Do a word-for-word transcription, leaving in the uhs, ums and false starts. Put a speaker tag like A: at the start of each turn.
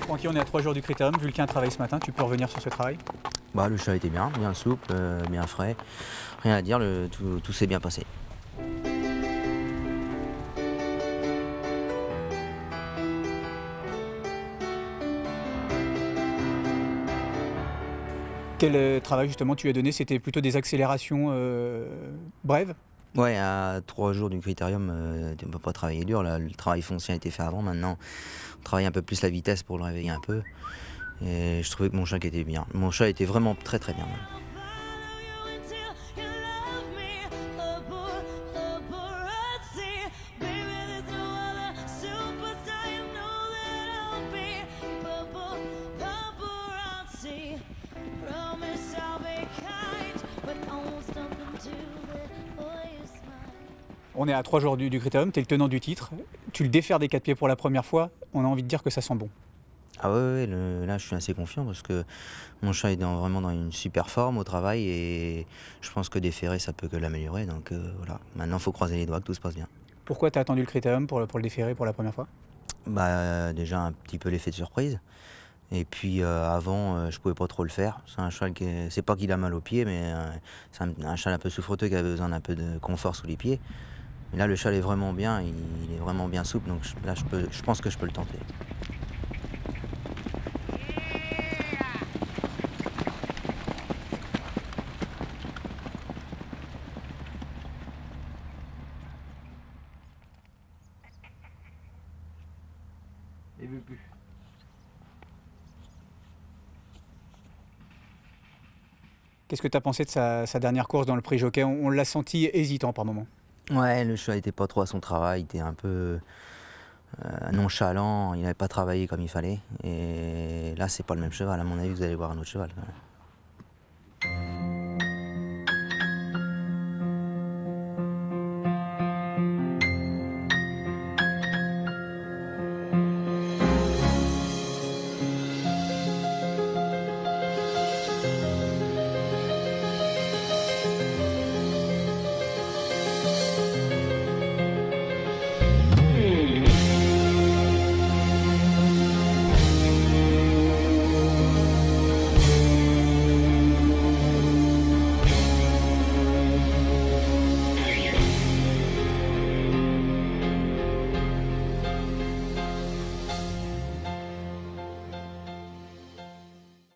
A: Francky, on est à trois jours du critérium. Vulcain travaille ce matin. Tu peux revenir sur ce travail?
B: Bah, le chat était bien, bien souple, euh, bien frais. Rien à dire, le, tout, tout s'est bien passé.
A: Quel euh, travail justement tu as donné? C'était plutôt des accélérations euh, brèves?
B: Ouais, à trois jours du critérium, euh, on ne peut pas travailler dur. Là, le travail foncier a été fait avant. Maintenant, on travaille un peu plus la vitesse pour le réveiller un peu. Et je trouvais que mon chat était bien. Mon chat était vraiment très très bien.
A: On est à trois jours du, du critérium, tu es le tenant du titre. Tu le défères des quatre pieds pour la première fois. On a envie de dire que ça sent bon.
B: Ah ouais, ouais, le, là je suis assez confiant parce que mon chat est dans, vraiment dans une super forme au travail et je pense que déférer ça peut que l'améliorer. Donc euh, voilà, maintenant il faut croiser les doigts que tout se passe bien.
A: Pourquoi tu as attendu le critérium pour, pour le déférer pour la première fois?
B: Bah déjà un petit peu l'effet de surprise. Et puis euh, avant, euh, je pouvais pas trop le faire. C'est un cheval qui, est... c'est pas qu'il a mal aux pieds, mais euh, c'est un, un cheval un peu souffreteux qui a besoin d'un peu de confort sous les pieds. Mais là, le cheval est vraiment bien, il, il est vraiment bien souple, donc je, là, je, peux, je pense que je peux le tenter.
A: Il veut plus. Qu'est-ce que tu as pensé de sa, sa dernière course dans le prix jockey? On, on l'a senti hésitant par moment.
B: Ouais, le cheval n'était pas trop à son travail, il était un peu euh, nonchalant, il n'avait pas travaillé comme il fallait. Et là, c'est pas le même cheval, à mon avis, vous allez voir un autre cheval quand même.